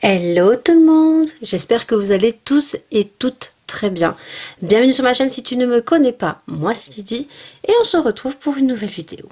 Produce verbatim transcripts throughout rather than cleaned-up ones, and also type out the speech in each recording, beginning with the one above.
Hello tout le monde, j'espère que vous allez tous et toutes très bien. Bienvenue sur ma chaîne si tu ne me connais pas, moi c'est Lydie et on se retrouve pour une nouvelle vidéo.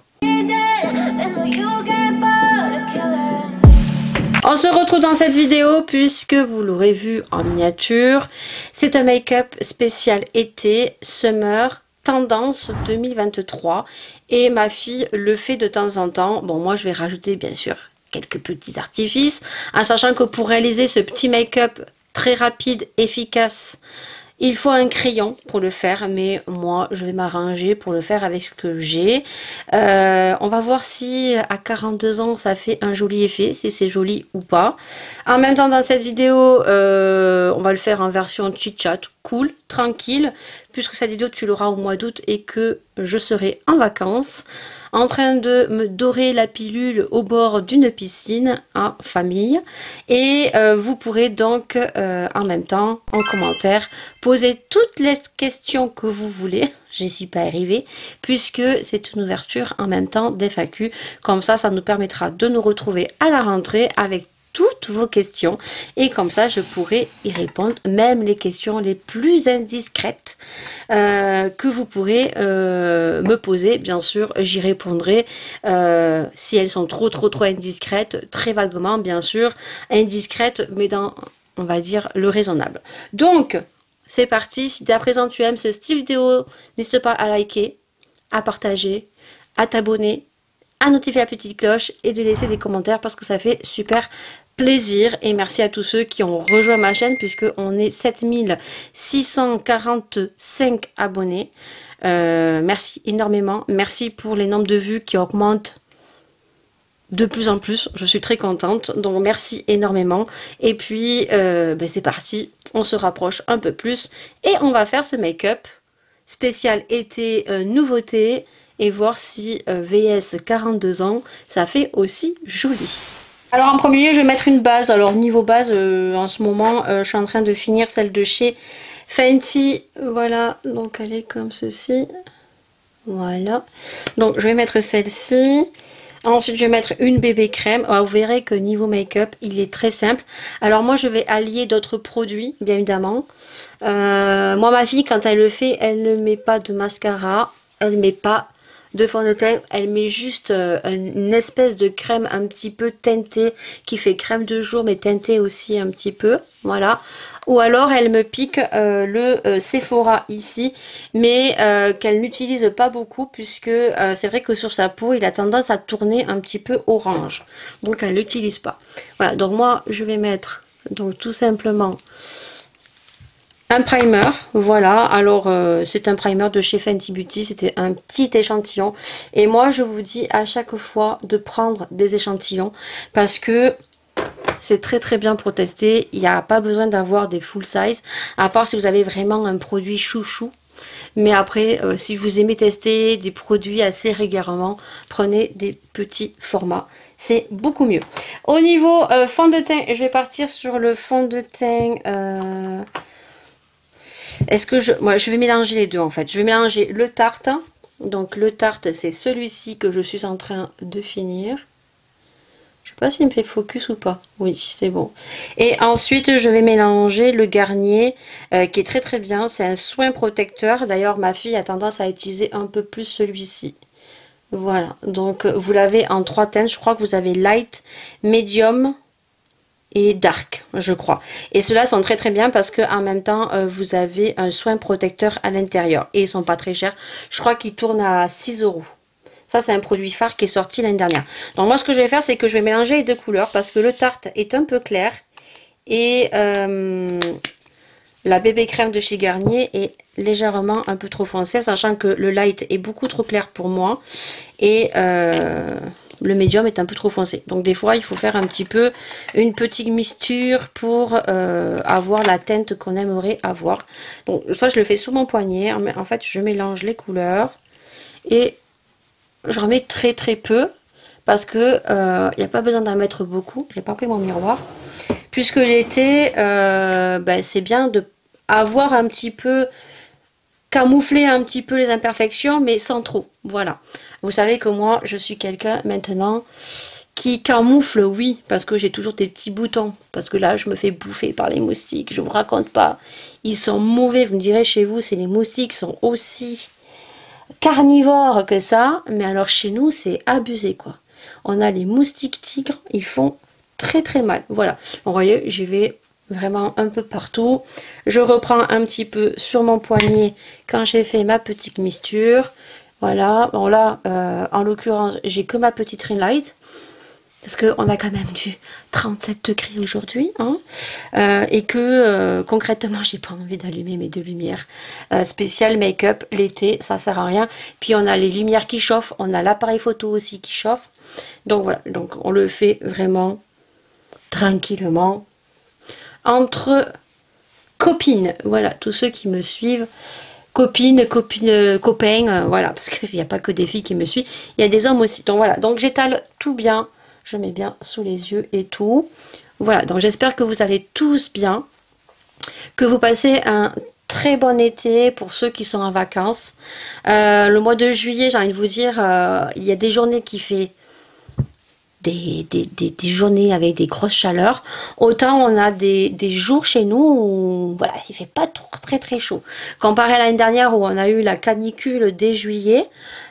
On se retrouve dans cette vidéo puisque vous l'aurez vu en miniature, c'est un make-up spécial été, summer, tendance deux mille vingt-trois et ma fille le fait de temps en temps. Bon, moi je vais rajouter bien sûr quelques petits artifices, en sachant que pour réaliser ce petit make-up très rapide, efficace, il faut un crayon pour le faire, mais moi je vais m'arranger pour le faire avec ce que j'ai. Euh, on va voir si à quarante-deux ans ça fait un joli effet, si c'est joli ou pas. En même temps dans cette vidéo, euh, on va le faire en version chit-chat, cool, tranquille, puisque cette vidéo tu l'auras au mois d'août et que je serai en vacances, en train de me dorer la pilule au bord d'une piscine en famille. Et euh, vous pourrez donc euh, en même temps, en commentaire, poser toutes les questions que vous voulez. J'y suis pas arrivée, puisque c'est une ouverture en même temps d'F A Q. Comme ça, ça nous permettra de nous retrouver à la rentrée avec toutes vos questions et comme ça je pourrai y répondre, même les questions les plus indiscrètes euh, que vous pourrez euh, me poser. Bien sûr j'y répondrai euh, si elles sont trop trop trop indiscrètes, très vaguement bien sûr, indiscrètes mais dans, on va dire, le raisonnable. Donc c'est parti. Si à présent tu aimes ce style vidéo, n'hésite pas à liker, à partager, à t'abonner, à notifier la petite cloche et de laisser des commentaires parce que ça fait super plaisir. Et merci à tous ceux qui ont rejoint ma chaîne puisque on est sept mille six cent quarante-cinq abonnés. Euh, merci énormément. Merci pour les nombres de vues qui augmentent de plus en plus. Je suis très contente. Donc merci énormément. Et puis euh, ben c'est parti. On se rapproche un peu plus et on va faire ce make-up spécial été euh, nouveauté. Et voir si euh, V S quarante-deux ans, ça fait aussi joli. Alors en premier lieu, je vais mettre une base. Alors niveau base, euh, en ce moment, euh, je suis en train de finir celle de chez Fenty. Voilà, donc elle est comme ceci. Voilà. Donc je vais mettre celle-ci. Ensuite, je vais mettre une bébé crème. Alors, vous verrez que niveau make-up, il est très simple. Alors moi, je vais allier d'autres produits, bien évidemment. Euh, moi, ma fille, quand elle le fait, elle ne met pas de mascara. Elle ne met pas de fond de teint, elle met juste euh, une espèce de crème un petit peu teintée qui fait crème de jour mais teintée aussi un petit peu, voilà. Ou alors elle me pique euh, le euh, Sephora ici, mais euh, qu'elle n'utilise pas beaucoup puisque euh, c'est vrai que sur sa peau il a tendance à tourner un petit peu orange, donc elle l'utilise pas. Voilà, donc moi je vais mettre donc tout simplement un primer, voilà. Alors euh, c'est un primer de chez Fenty Beauty, c'était un petit échantillon et moi je vous dis à chaque fois de prendre des échantillons parce que c'est très très bien pour tester. Il n'y a pas besoin d'avoir des full size, à part si vous avez vraiment un produit chouchou. Mais après, euh, si vous aimez tester des produits assez régulièrement, prenez des petits formats. C'est beaucoup mieux. Au niveau euh, fond de teint, je vais partir sur le fond de teint... Euh Est-ce que je... Moi, je vais mélanger les deux en fait. Je vais mélanger le Tarte. Donc le Tarte, c'est celui-ci que je suis en train de finir. Je sais pas s'il me fait focus ou pas. Oui, c'est bon. Et ensuite, je vais mélanger le Garnier euh, qui est très très bien. C'est un soin protecteur. D'ailleurs, ma fille a tendance à utiliser un peu plus celui-ci. Voilà. Donc vous l'avez en trois teintes. Je crois que vous avez light, medium et dark, je crois. Et ceux-là sont très très bien parce que en même temps euh, vous avez un soin protecteur à l'intérieur et ils sont pas très chers. Je crois qu'ils tournent à six euros. Ça c'est un produit phare qui est sorti l'année dernière. Donc moi ce que je vais faire c'est que je vais mélanger les deux couleurs parce que le Tarte est un peu clair et euh, la bébé crème de chez Garnier est légèrement un peu trop foncée, sachant que le light est beaucoup trop clair pour moi et euh, le médium est un peu trop foncé. Donc des fois il faut faire un petit peu une petite mixture pour euh, avoir la teinte qu'on aimerait avoir. Donc ça je le fais sous mon poignet. En fait je mélange les couleurs et j'en mets très très peu parce que il euh, n'y a pas besoin d'en mettre beaucoup. J'ai pas pris mon miroir puisque l'été euh, ben, c'est bien de avoir un petit peu camoufler un petit peu les imperfections mais sans trop. Voilà, vous savez que moi je suis quelqu'un maintenant Qui camoufle, oui, parce que j'ai toujours des petits boutons. Parce que là, je me fais bouffer par les moustiques. Je vous raconte pas. Ils sont mauvais. Vous me direz, chez vous, c'est les moustiques sont aussi carnivores que ça. Mais alors, chez nous, c'est abusé, quoi. On a les moustiques tigres. Ils font très, très mal. Voilà. Vous voyez, j'y vais vraiment un peu partout. Je reprends un petit peu sur mon poignet quand j'ai fait ma petite mixture. Voilà. Bon, là, euh, en l'occurrence, j'ai que ma petite ring light. Parce qu'on a quand même du trente-sept degrés aujourd'hui, hein, euh, et que euh, concrètement, j'ai pas envie d'allumer mes deux lumières euh, spéciales make-up l'été, ça sert à rien. Puis on a les lumières qui chauffent, on a l'appareil photo aussi qui chauffe. Donc voilà, donc on le fait vraiment tranquillement entre copines. Voilà, tous ceux qui me suivent. Copines, copines, copains, euh, voilà, parce qu'il n'y a pas que des filles qui me suivent, il y a des hommes aussi. Donc voilà, donc j'étale tout bien. Je mets bien sous les yeux et tout. Voilà, donc j'espère que vous allez tous bien. Que vous passez un très bon été pour ceux qui sont en vacances. Euh, le mois de juillet, j'ai envie de vous dire, euh, il y a des journées qui fait des, des, des, des journées avec des grosses chaleurs. Autant on a des, des jours chez nous où voilà, il fait pas trop, très très chaud. Comparé à l'année dernière où on a eu la canicule dès juillet.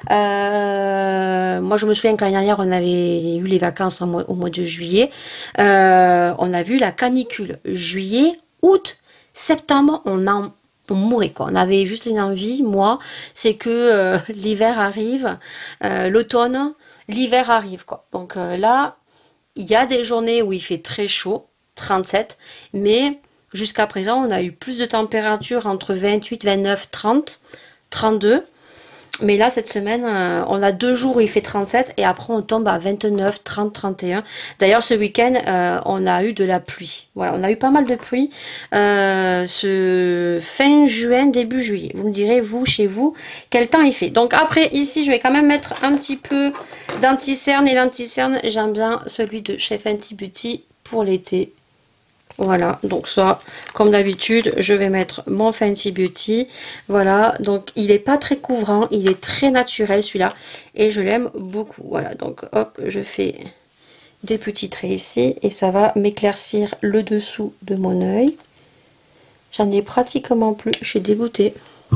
Euh, moi je me souviens que l'année dernière on avait eu les vacances en mois, au mois de juillet. Euh, on a vu la canicule. Juillet, août, septembre, on en on mourait quoi. On avait juste une envie, moi, c'est que euh, l'hiver arrive, euh, l'automne. L'hiver arrive quoi. Donc euh, là, il y a des journées où il fait très chaud, trente-sept, mais jusqu'à présent, on a eu plus de température entre vingt-huit, vingt-neuf, trente, trente-deux. Mais là, cette semaine, euh, on a deux jours où il fait trente-sept et après on tombe à vingt-neuf, trente, trente et un. D'ailleurs, ce week-end, euh, on a eu de la pluie. Voilà, on a eu pas mal de pluie euh, ce fin juin, début juillet. Vous me direz, vous, chez vous, quel temps il fait. Donc après, ici, je vais quand même mettre un petit peu d'anti-cerne. Et l'anti-cerne, j'aime bien celui de chez Fenty Beauty pour l'été. Voilà, donc ça, comme d'habitude, je vais mettre mon Fenty Beauty. Voilà, donc il n'est pas très couvrant, il est très naturel celui-là. Et je l'aime beaucoup. Voilà, donc hop, je fais des petits traits ici. Et ça va m'éclaircir le dessous de mon œil. J'en ai pratiquement plus, je suis dégoûtée.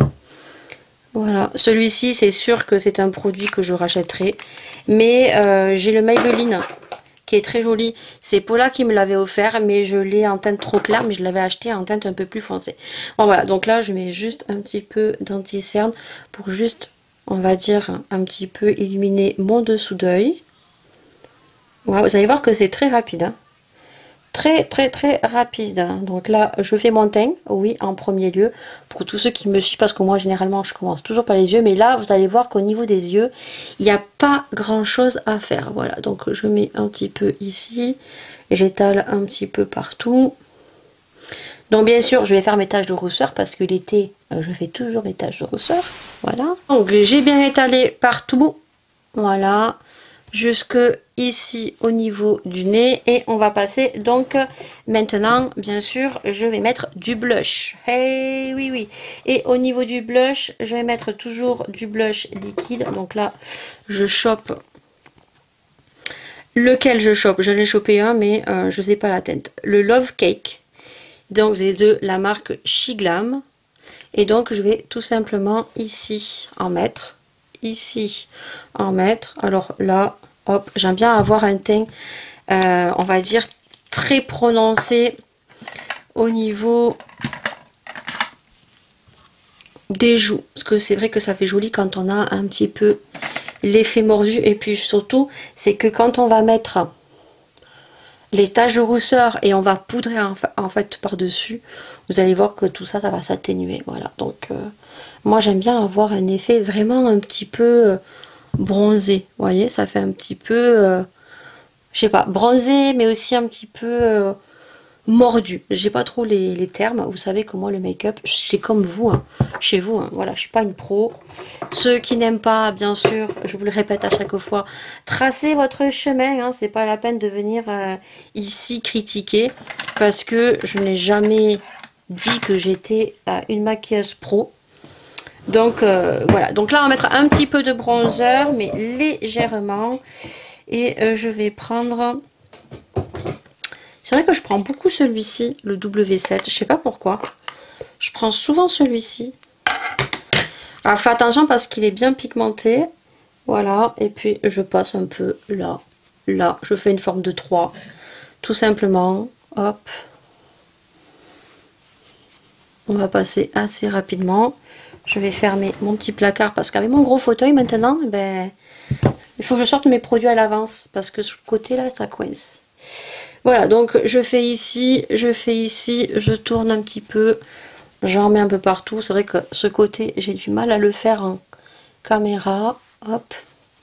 Voilà, celui-ci, c'est sûr que c'est un produit que je rachèterai. Mais euh, j'ai le Maybelline qui est très joli. C'est Paula qui me l'avait offert, mais je l'ai en teinte trop claire, mais je l'avais acheté en teinte un peu plus foncée. Bon voilà, donc là je mets juste un petit peu d'anti-cerne pour juste, on va dire, un petit peu illuminer mon dessous d'œil. Voilà, vous allez voir que c'est très rapide, hein. Très très très rapide. Donc là je fais mon teint, oui, en premier lieu, pour tous ceux qui me suivent, parce que moi généralement je commence toujours par les yeux, mais là vous allez voir qu'au niveau des yeux il n'y a pas grand chose à faire. Voilà, donc je mets un petit peu ici, j'étale un petit peu partout. Donc bien sûr je vais faire mes taches de rousseur parce que l'été je fais toujours mes taches de rousseur. Voilà, donc j'ai bien étalé partout, voilà, jusque ici au niveau du nez. Et on va passer donc maintenant, bien sûr, je vais mettre du blush. Hey, oui, oui. Et au niveau du blush, je vais mettre toujours du blush liquide. Donc là, je chope. Lequel je chope? Je l'ai chopé un, mais euh, je sais pas la teinte. Le Love Cake. Donc c'est de la marque Shiglam. Et donc je vais tout simplement ici en mettre. Ici en mettre. Alors là, hop, j'aime bien avoir un teint, euh, on va dire, très prononcé au niveau des joues. Parce que c'est vrai que ça fait joli quand on a un petit peu l'effet mordu. Et puis surtout, c'est que quand on va mettre les taches de rousseur et on va poudrer en, en fait par-dessus, vous allez voir que tout ça, ça va s'atténuer. Voilà, donc euh, moi j'aime bien avoir un effet vraiment un petit peu euh, bronzé. Vous voyez, ça fait un petit peu, euh, je sais pas, bronzé, mais aussi un petit peu euh, mordu. J'ai pas trop les, les termes. Vous savez que moi le make-up, c'est comme vous, hein, chez vous. Hein, voilà, je suis pas une pro. Ceux qui n'aiment pas, bien sûr, je vous le répète à chaque fois, tracez votre chemin. Hein, c'est pas la peine de venir euh, ici critiquer parce que je n'ai jamais dit que j'étais euh, une maquilleuse pro. Donc euh, voilà. Donc là, on va mettre un petit peu de bronzer, mais légèrement. Et euh, je vais prendre... C'est vrai que je prends beaucoup celui-ci, le W sept. Je sais pas pourquoi. Je prends souvent celui-ci. Alors, fais attention parce qu'il est bien pigmenté. Voilà. Et puis, je passe un peu là. Là. Je fais une forme de trois. Tout simplement. Hop. On va passer assez rapidement. Je vais fermer mon petit placard parce qu'avec mon gros fauteuil maintenant, ben, il faut que je sorte mes produits à l'avance parce que sur le côté là, ça coince. Voilà, donc je fais ici, je fais ici, je tourne un petit peu, j'en mets un peu partout. C'est vrai que ce côté, j'ai du mal à le faire en caméra. Hop.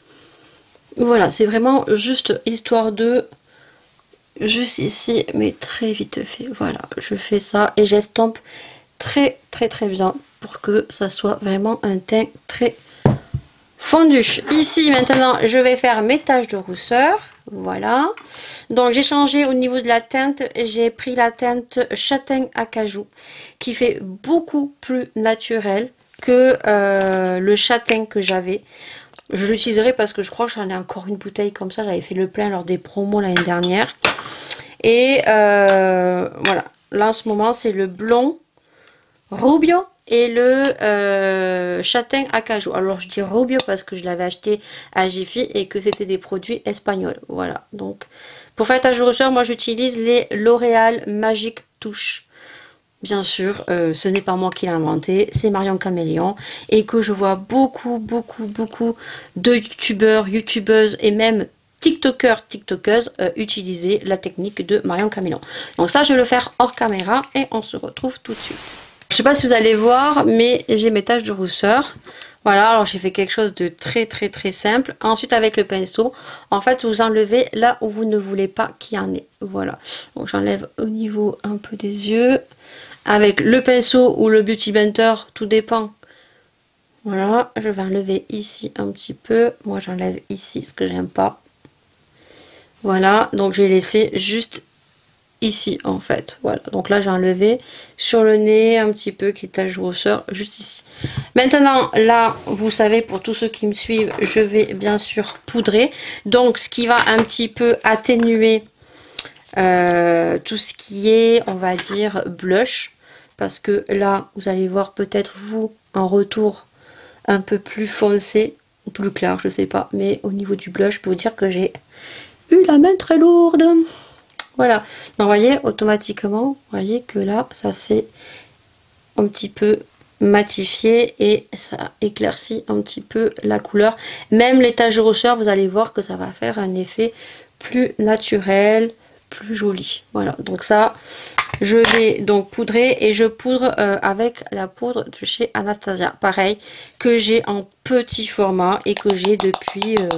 Voilà, c'est vraiment juste histoire de... Juste ici, mais très vite fait. Voilà, je fais ça et j'estompe très très très bien pour que ça soit vraiment un teint très fondu. Ici maintenant je vais faire mes taches de rousseur. Voilà, donc j'ai changé au niveau de la teinte, j'ai pris la teinte châtaigne acajou qui fait beaucoup plus naturel que euh, le châtaigne que j'avais. Je l'utiliserai parce que je crois que j'en ai encore une bouteille comme ça, j'avais fait le plein lors des promos l'année dernière. Et euh, voilà, là en ce moment c'est le blond Rubio et le euh, châtaigne acajou. Alors je dis Rubio parce que je l'avais acheté à Jiffy et que c'était des produits espagnols. Voilà, donc pour faire ta rousseur, moi j'utilise les L'Oréal Magic Touch. Bien sûr, euh, ce n'est pas moi qui l'ai inventé, c'est Marion Caméléon. Et que je vois beaucoup, beaucoup, beaucoup de youtubeurs, youtubeuses et même tiktokers, tiktokeuses euh, utiliser la technique de Marion Caméléon. Donc ça, je vais le faire hors caméra et on se retrouve tout de suite. Je sais pas si vous allez voir, mais j'ai mes taches de rousseur. Voilà, alors j'ai fait quelque chose de très très très simple. Ensuite, avec le pinceau, en fait, vous enlevez là où vous ne voulez pas qu'il y en ait. Voilà, donc j'enlève au niveau un peu des yeux. Avec le pinceau ou le Beauty Blender, tout dépend. Voilà, je vais enlever ici un petit peu. Moi, j'enlève ici ce que j'aime pas. Voilà, donc j'ai laissé juste ici en fait. Voilà, donc là j'ai enlevé sur le nez un petit peu qui est tache de rousseur juste ici. Maintenant là, vous savez, pour tous ceux qui me suivent, je vais bien sûr poudrer. Donc ce qui va un petit peu atténuer euh, tout ce qui est, on va dire, blush. Parce que là, vous allez voir peut-être vous un retour un peu plus foncé, ou plus clair, je sais pas. Mais au niveau du blush, je peux vous dire que j'ai eu la main très lourde. Voilà, donc vous voyez, automatiquement, vous voyez que là, ça s'est un petit peu matifié et ça éclaircit un petit peu la couleur. Même les taches de rousseur, vous allez voir que ça va faire un effet plus naturel, plus joli. Voilà, donc ça, je vais donc poudrer et je poudre euh, avec la poudre de chez Anastasia. Pareil, que j'ai en petit format et que j'ai depuis... Euh,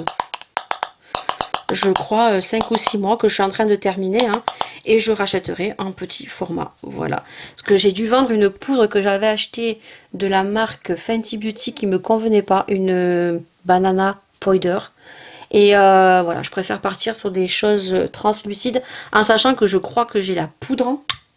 je crois cinq ou six mois que je suis en train de terminer hein, et je rachèterai en petit format. Voilà, parce que j'ai dû vendre une poudre que j'avais achetée de la marque Fenty Beauty qui me convenait pas, une banana powder. Et euh, voilà, je préfère partir sur des choses translucides en sachant que je crois que j'ai la poudre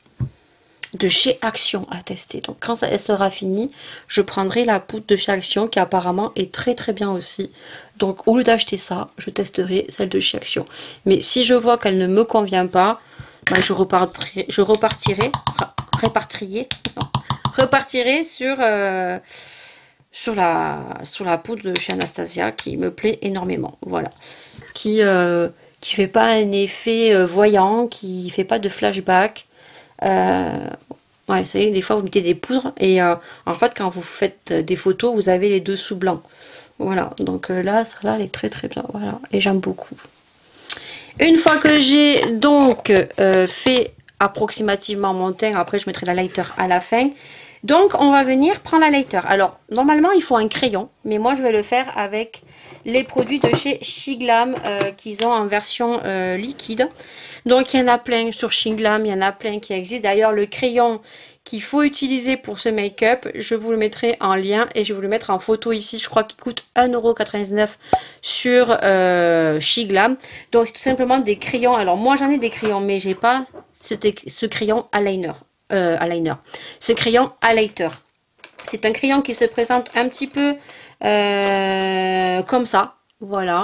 de chez Action à tester. Donc quand ça, elle sera finie, je prendrai la poudre de chez Action qui apparemment est très très bien aussi. Donc au lieu d'acheter ça, je testerai celle de chez Action. Mais si je vois qu'elle ne me convient pas, ben je repartirai, je repartirai, répartirai, non, repartirai sur, euh, sur, la, sur la poudre de chez Anastasia qui me plaît énormément. Voilà. Qui euh, qui fait pas un effet euh, voyant, qui fait pas de flashback. Euh, ouais, vous savez, des fois vous mettez des poudres et euh, en fait quand vous faites des photos, vous avez les dessous blancs. Voilà, donc euh, là, celle-là, elle est très très bien. Voilà, et j'aime beaucoup. Une fois que j'ai donc euh, fait approximativement mon teint, après je mettrai la lighter à la fin. Donc on va venir prendre la lighter. Alors normalement il faut un crayon, mais moi je vais le faire avec les produits de chez Shiglam euh, qu'ils ont en version euh, liquide. Donc il y en a plein sur Shiglam, il y en a plein qui existent. D'ailleurs le crayon qu'il faut utiliser pour ce make-up, je vous le mettrai en lien et je vais vous le mettre en photo ici. Je crois qu'il coûte un euro quatre-vingt-dix-neuf sur euh, Shiglam. Donc c'est tout simplement des crayons. Alors moi j'en ai des crayons, mais j'ai pas ce, ce crayon eyeliner. Euh, eyeliner. Ce crayon highlighter. C'est un crayon qui se présente un petit peu euh, comme ça. Voilà.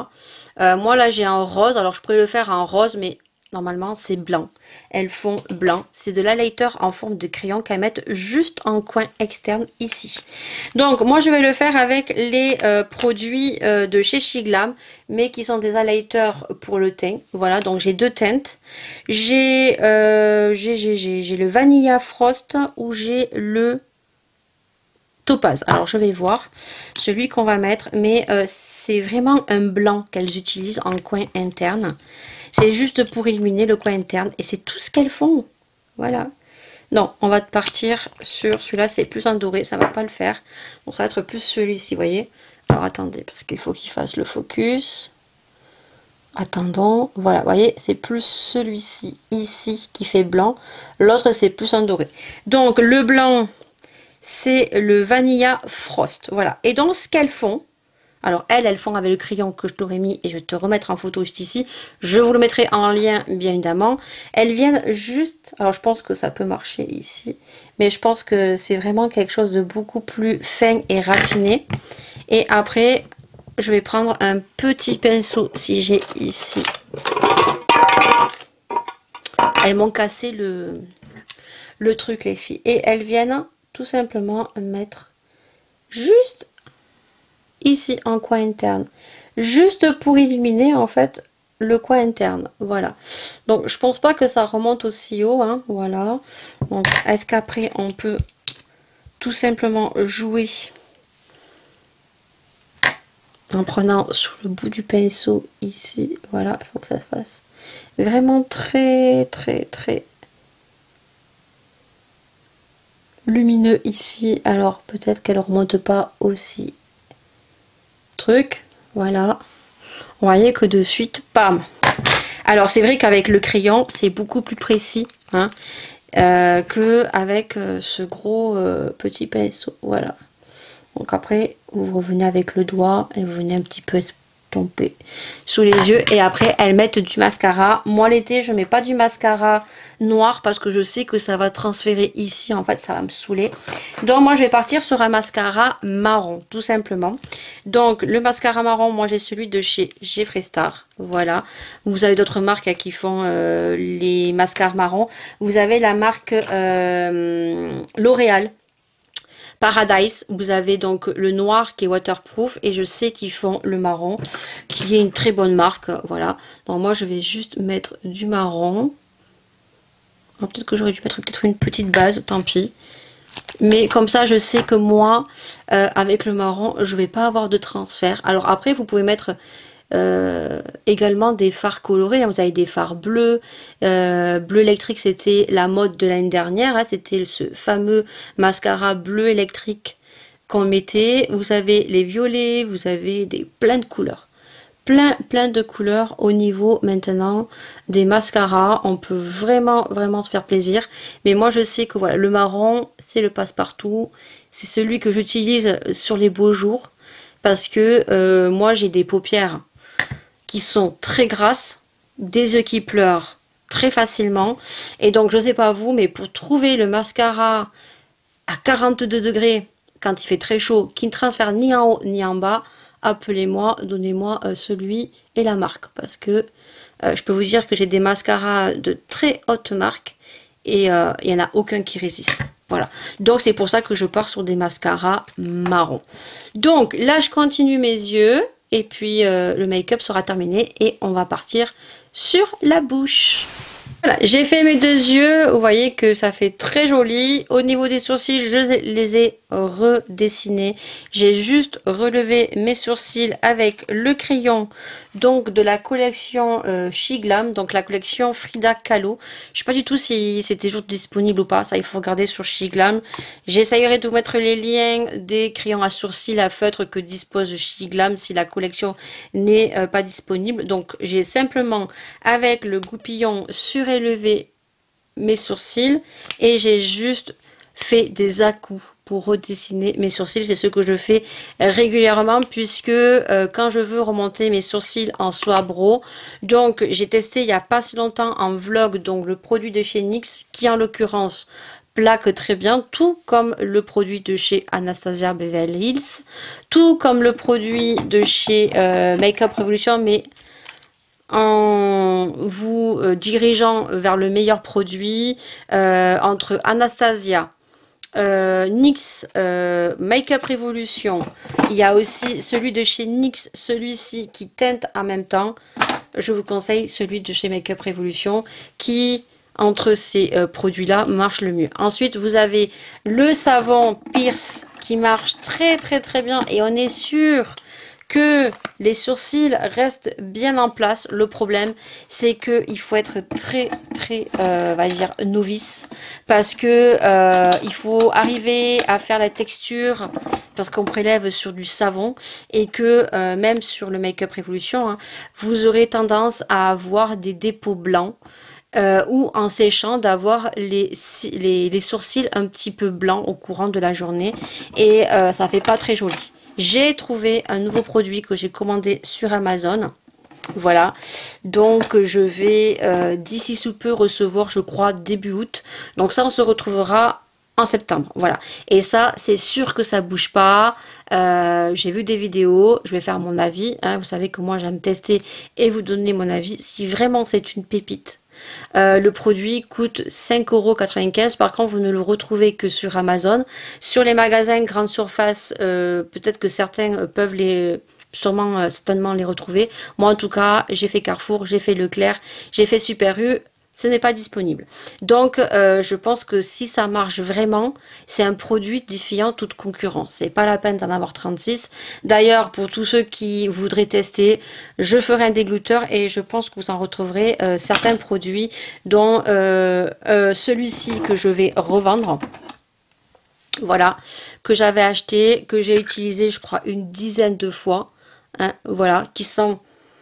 Euh, moi là j'ai un rose, alors je pourrais le faire en rose, mais normalement c'est blanc. Elles font blanc. C'est de l'highlighter en forme de crayon qu'elles mettent juste en coin externe ici. Donc moi je vais le faire avec les euh, produits euh, de chez Shiglam, mais qui sont des highlighters pour le teint. Voilà, donc j'ai deux teintes. J'ai euh, j'ai le Vanilla Frost ou j'ai le Topaz. Alors je vais voir celui qu'on va mettre, mais euh, c'est vraiment un blanc qu'elles utilisent en coin interne. C'est juste pour illuminer le coin interne et c'est tout ce qu'elles font. Voilà. Non, on va partir sur celui-là, c'est plus en doré, ça va pas le faire. Donc ça va être plus celui-ci, vous voyez. Alors attendez, parce qu'il faut qu'il fasse le focus. Attendons, voilà, vous voyez, c'est plus celui-ci, ici, qui fait blanc. L'autre, c'est plus en doré. Donc le blanc, c'est le Vanilla Frost. Voilà. Et donc ce qu'elles font, alors elles, elles font avec le crayon que je t'aurais mis et je vais te remettre en photo juste ici. Je vous le mettrai en lien bien évidemment. Elles viennent juste, alors je pense que ça peut marcher ici, mais je pense que c'est vraiment quelque chose de beaucoup plus fin et raffiné. Et après, je vais prendre un petit pinceau si j'ai ici. Elles m'ont cassé le, le truc les filles. Et elles viennent tout simplement mettre juste ici en coin interne, juste pour illuminer en fait le coin interne. Voilà, donc je pense pas que ça remonte aussi haut, hein. Voilà, donc est-ce qu'après on peut tout simplement jouer en prenant sur le bout du pinceau ici. Voilà, il faut que ça se fasse vraiment très très très lumineux ici. Alors peut-être qu'elle remonte pas aussi truc, voilà, vous voyez que de suite, pam. Alors c'est vrai qu'avec le crayon c'est beaucoup plus précis, hein, euh, que avec euh, ce gros euh, petit pinceau. Voilà, donc après vous revenez avec le doigt et vous venez un petit peu estomper sous les yeux et après elles mettent du mascara. Moi l'été je mets pas du mascara noir parce que je sais que ça va transférer ici, en fait ça va me saouler. Donc moi je vais partir sur un mascara marron tout simplement. Donc le mascara marron, moi j'ai celui de chez Jeffree Star. Voilà, vous avez d'autres marques hein, qui font euh, les mascaras marrons. Vous avez la marque euh, L'Oréal Paradise, vous avez donc le noir qui est waterproof et je sais qu'ils font le marron qui est une très bonne marque. Voilà, donc moi je vais juste mettre du marron. Peut-être que j'aurais dû mettre peut-être une petite base, tant pis. Mais comme ça, je sais que moi, euh, avec le marron, je vais pas avoir de transfert. Alors après, vous pouvez mettre euh, également des fards colorés. Vous avez des fards bleus. Euh, bleu électrique, c'était la mode de l'année dernière. Hein, c'était ce fameux mascara bleu électrique qu'on mettait. Vous avez les violets, vous avez des, plein de couleurs. Plein, plein de couleurs au niveau maintenant des mascaras. On peut vraiment, vraiment se faire plaisir. Mais moi, je sais que voilà, le marron, c'est le passe-partout. C'est celui que j'utilise sur les beaux jours. Parce que euh, moi, j'ai des paupières qui sont très grasses, des yeux qui pleurent très facilement. Et donc, je sais pas vous, mais pour trouver le mascara à quarante-deux degrés, quand il fait très chaud, qui ne transfère ni en haut ni en bas, appelez-moi, donnez-moi euh, celui et la marque. Parce que euh, je peux vous dire que j'ai des mascaras de très haute marque et il euh, n'y en a aucun qui résiste. Voilà, donc c'est pour ça que je pars sur des mascaras marron. Donc là, je continue mes yeux et puis euh, le make-up sera terminé et on va partir sur la bouche. Voilà, j'ai fait mes deux yeux, vous voyez que ça fait très joli. Au niveau des sourcils, je les ai redessinés. J'ai juste relevé mes sourcils avec le crayon donc de la collection euh, Shiglam, donc la collection Frida Kahlo. Je sais pas du tout si c'était toujours disponible ou pas, ça il faut regarder sur Shiglam. J'essayerai de vous mettre les liens des crayons à sourcils à feutre que dispose Shiglam si la collection n'est euh, pas disponible. Donc j'ai simplement avec le goupillon surélevé mes sourcils et j'ai juste fait des à-coups pour redessiner mes sourcils. C'est ce que je fais régulièrement puisque euh, quand je veux remonter mes sourcils en soie bro, donc j'ai testé il n'y a pas si longtemps en vlog donc le produit de chez N Y X qui en l'occurrence plaque très bien, tout comme le produit de chez Anastasia Beverly Hills, tout comme le produit de chez euh, Makeup Revolution, mais en vous euh, dirigeant vers le meilleur produit euh, entre Anastasia, euh, NYX, euh, Makeup Revolution. Il y a aussi celui de chez NYX, celui-ci qui teinte en même temps. Je vous conseille celui de chez Makeup Revolution qui, entre ces euh, produits-là, marche le mieux. Ensuite, vous avez le savon Pierce qui marche très très très bien et on est sûr que les sourcils restent bien en place. Le problème, c'est qu'il faut être très très euh, on va dire novice, parce que euh, il faut arriver à faire la texture, parce qu'on prélève sur du savon, et que euh, même sur le Makeup Revolution, hein, vous aurez tendance à avoir des dépôts blancs. Euh, ou en séchant d'avoir les, les, les sourcils un petit peu blancs au courant de la journée, et euh, ça fait pas très joli. J'ai trouvé un nouveau produit que j'ai commandé sur Amazon. Voilà, donc je vais euh, d'ici sous peu recevoir, je crois, début août. Donc ça, on se retrouvera en septembre. Voilà, et ça, c'est sûr que ça bouge pas. Euh, j'ai vu des vidéos, je vais faire mon avis. Hein. Vous savez que moi, j'aime tester et vous donner mon avis. Si vraiment c'est une pépite, Euh, le produit coûte cinq euros quatre-vingt-quinze. Par contre, vous ne le retrouvez que sur Amazon. Sur les magasins grande surface, euh, peut-être que certains peuvent les, sûrement, euh, certainement les retrouver. Moi, en tout cas, j'ai fait Carrefour, j'ai fait Leclerc, j'ai fait Super U. Ce n'est pas disponible. Donc, euh, je pense que si ça marche vraiment, c'est un produit défiant toute concurrence. C'est pas la peine d'en avoir trente-six. D'ailleurs, pour tous ceux qui voudraient tester, je ferai un dégluteur et je pense que vous en retrouverez euh, certains produits, dont euh, euh, celui-ci que je vais revendre. Voilà, que j'avais acheté, que j'ai utilisé, je crois, une dizaine de fois. Hein, voilà, qui sont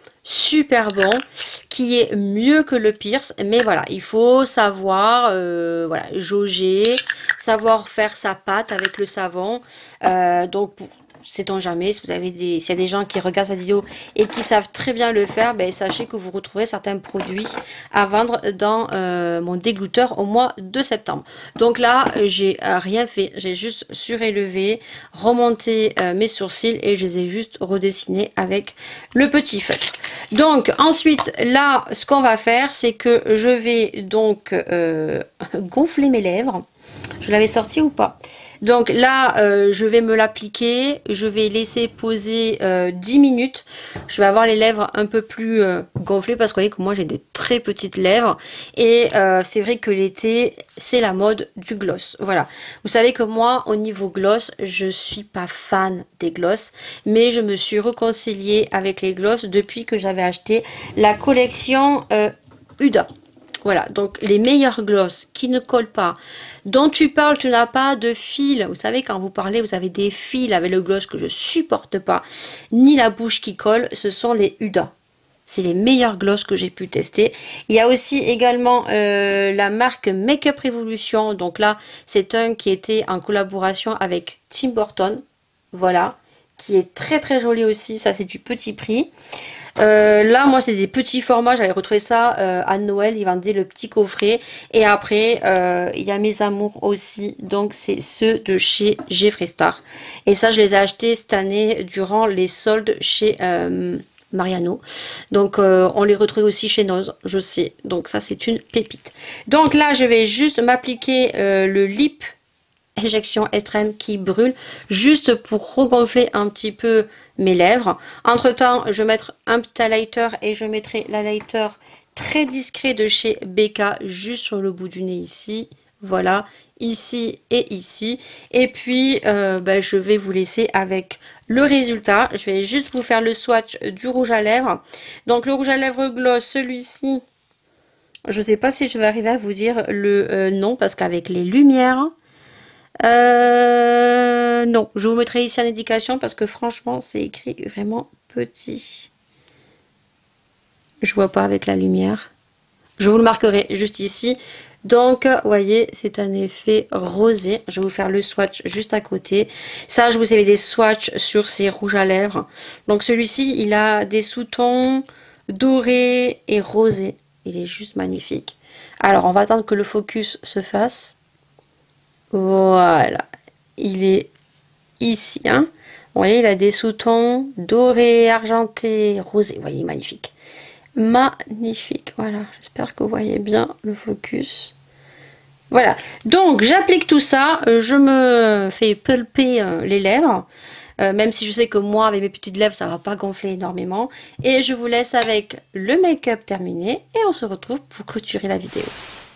super bon, qui est mieux que le Pierce, mais voilà, il faut savoir euh, voilà, jauger, savoir faire sa pâte avec le savon. Euh, donc, pour, sait-on jamais, si vous avez des, s'il y a des gens qui regardent cette vidéo et qui savent très bien le faire, ben, sachez que vous retrouverez certains produits à vendre dans euh, mon dégluteur au mois de septembre. Donc là, j'ai rien fait, j'ai juste surélevé, remonté euh, mes sourcils et je les ai juste redessinés avec le petit feutre. Donc ensuite, là, ce qu'on va faire, c'est que je vais donc euh, gonfler mes lèvres. Je l'avais sorti ou pas? Donc là, euh, je vais me l'appliquer. Je vais laisser poser euh, dix minutes. Je vais avoir les lèvres un peu plus euh, gonflées parce que vous voyez que moi j'ai des très petites lèvres. Et euh, c'est vrai que l'été, c'est la mode du gloss. Voilà. Vous savez que moi, au niveau gloss, je suis pas fan des gloss. Mais je me suis réconciliée avec les gloss depuis que j'avais acheté la collection euh, Huda. Voilà, donc les meilleurs gloss qui ne collent pas, dont tu parles, tu n'as pas de fil. Vous savez, quand vous parlez, vous avez des fils avec le gloss que je supporte pas, ni la bouche qui colle, ce sont les Huda. C'est les meilleurs gloss que j'ai pu tester. Il y a aussi également euh, la marque Makeup Revolution. Donc là, c'est un qui était en collaboration avec Tim Burton. Voilà, qui est très très joli aussi. Ça, c'est du petit prix. Euh, là, moi, c'est des petits formats. J'avais retrouvé ça euh, à Noël. Ils vendaient le petit coffret. Et après, euh, il y a mes amours aussi. Donc, c'est ceux de chez Jeffree Star. Et ça, je les ai achetés cette année durant les soldes chez euh, Mariano. Donc, euh, on les retrouve aussi chez Noz, je sais. Donc, ça, c'est une pépite. Donc, là, je vais juste m'appliquer euh, le lip injection extrême qui brûle, juste pour regonfler un petit peu mes lèvres. Entre temps, je vais mettre un petit highlighter et je mettrai l'highlighter très discret de chez B K juste sur le bout du nez ici. Voilà, ici et ici. Et puis, euh, ben, je vais vous laisser avec le résultat. Je vais juste vous faire le swatch du rouge à lèvres. Donc, le rouge à lèvres gloss, celui-ci, je ne sais pas si je vais arriver à vous dire le euh, nom, parce qu'avec les lumières... Euh, non, je vous mettrai ici en indication parce que franchement, c'est écrit vraiment petit. Je vois pas avec la lumière. Je vous le marquerai juste ici. Donc, vous voyez, c'est un effet rosé. Je vais vous faire le swatch juste à côté. Ça, je vous avais des swatchs sur ces rouges à lèvres. Donc, celui-ci, il a des sous-tons dorés et rosés. Il est juste magnifique. Alors, on va attendre que le focus se fasse. Voilà, il est ici, hein. Vous voyez, il a des sous-tons dorés, argentés, rosés. Vous voyez, magnifique. Magnifique, voilà. J'espère que vous voyez bien le focus. Voilà, donc j'applique tout ça. Je me fais pulper euh, les lèvres. Euh, même si je sais que moi, avec mes petites lèvres, ça va pas gonfler énormément. Et je vous laisse avec le make-up terminé. Et on se retrouve pour clôturer la vidéo.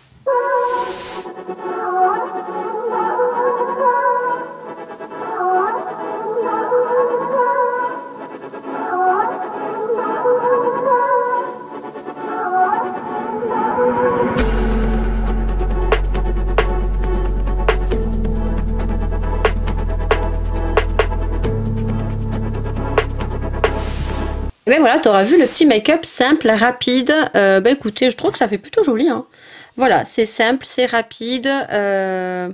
Et bien voilà, tu auras vu le petit make-up simple, rapide. Euh, bah écoutez, je trouve que ça fait plutôt joli, hein. Voilà, c'est simple, c'est rapide. Euh,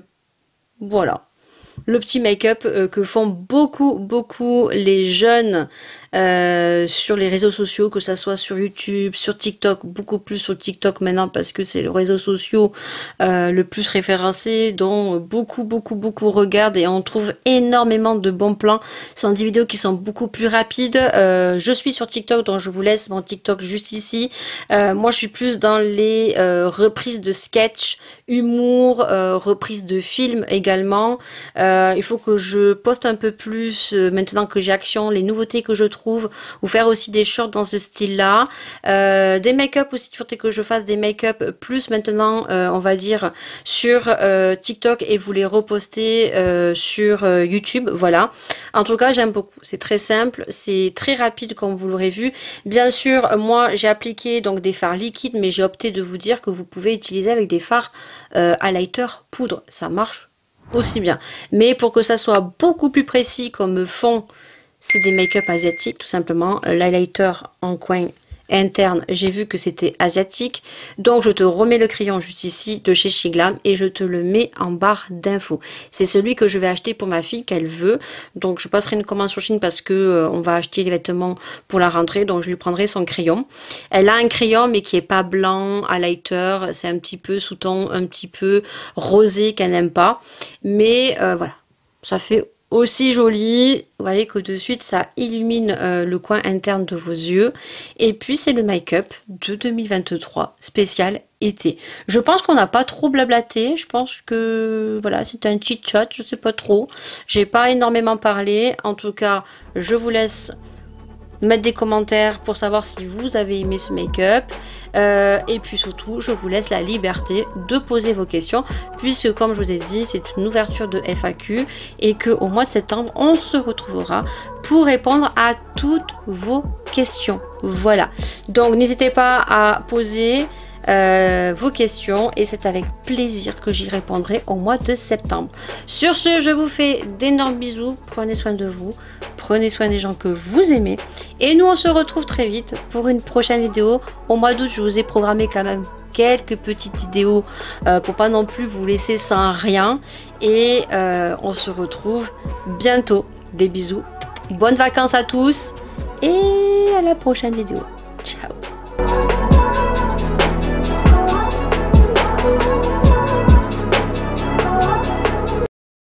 voilà. Le petit make-up euh, que font beaucoup, beaucoup les jeunes euh, sur les réseaux sociaux, que ça soit sur YouTube, sur TikTok, beaucoup plus sur TikTok maintenant parce que c'est le réseau social euh, le plus référencé, dont beaucoup, beaucoup, beaucoup regardent et on trouve énormément de bons plans. Ce sont des vidéos qui sont beaucoup plus rapides. Euh, je suis sur TikTok, donc je vous laisse mon TikTok juste ici. Euh, moi, je suis plus dans les euh, reprises de sketch, humour, euh, reprises de films également. Euh, il faut que je poste un peu plus euh, maintenant que j'ai Action, les nouveautés que je trouve, ou faire aussi des shorts dans ce style-là. Euh, des make-up aussi, il faudrait que je fasse des make-up plus maintenant, euh, on va dire, sur euh, TikTok et vous les reposter euh, sur euh, YouTube. Voilà. En tout cas, j'aime beaucoup. C'est très simple, c'est très rapide comme vous l'aurez vu. Bien sûr, moi, j'ai appliqué donc des fards liquides, mais j'ai opté de vous dire que vous pouvez utiliser avec des fards euh, highlighter poudre. Ça marche aussi bien. Mais pour que ça soit beaucoup plus précis comme fond, c'est des make-up asiatiques tout simplement. L'highlighter en coin interne, j'ai vu que c'était asiatique. Donc je te remets le crayon juste ici de chez Shiglam et je te le mets en barre d'infos. C'est celui que je vais acheter pour ma fille qu'elle veut. Donc je passerai une commande sur Chine parce que euh, on va acheter les vêtements pour la rentrée. Donc je lui prendrai son crayon. Elle a un crayon mais qui est pas blanc, highlighter. C'est un petit peu sous-ton, un petit peu rosé qu'elle n'aime pas. Mais euh, voilà, ça fait aussi joli. Vous voyez que de suite ça illumine euh, le coin interne de vos yeux. Et puis c'est le make-up de deux mille vingt-trois spécial été. Je pense qu'on n'a pas trop blablaté. Je pense que voilà, c'est un chit chat, je sais pas trop. J'ai pas énormément parlé. En tout cas, je vous laisse mettre des commentaires pour savoir si vous avez aimé ce make-up. Euh, et puis surtout, je vous laisse la liberté de poser vos questions, puisque comme je vous ai dit, c'est une ouverture de F A Q et qu'au mois de septembre, on se retrouvera pour répondre à toutes vos questions. Voilà. Donc, n'hésitez pas à poser Euh, vos questions et c'est avec plaisir que j'y répondrai au mois de septembre. Sur ce, je vous fais d'énormes bisous, prenez soin de vous, prenez soin des gens que vous aimez et nous on se retrouve très vite pour une prochaine vidéo. Au mois d'août, je vous ai programmé quand même quelques petites vidéos euh, pour pas non plus vous laisser sans rien et euh, on se retrouve bientôt. Des bisous, bonnes vacances à tous et à la prochaine vidéo. Ciao.